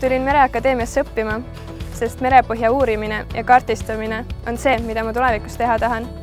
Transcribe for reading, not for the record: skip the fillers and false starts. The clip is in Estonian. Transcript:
Tulin Mereakadeemiasse õppima, sest merepõhja uurimine ja kaardistamine on see, mida ma tulevikus teha tahan.